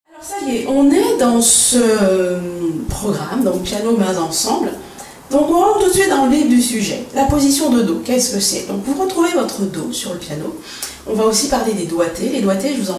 Alors ça y est, on est dans ce programme, donc piano mains ensemble. Donc on rentre tout de suite dans le vif du sujet. La position de dos, qu'est-ce que c'est? Donc vous retrouvez votre dos sur le piano. On va aussi parler des doigtés. Les doigtés, je vous en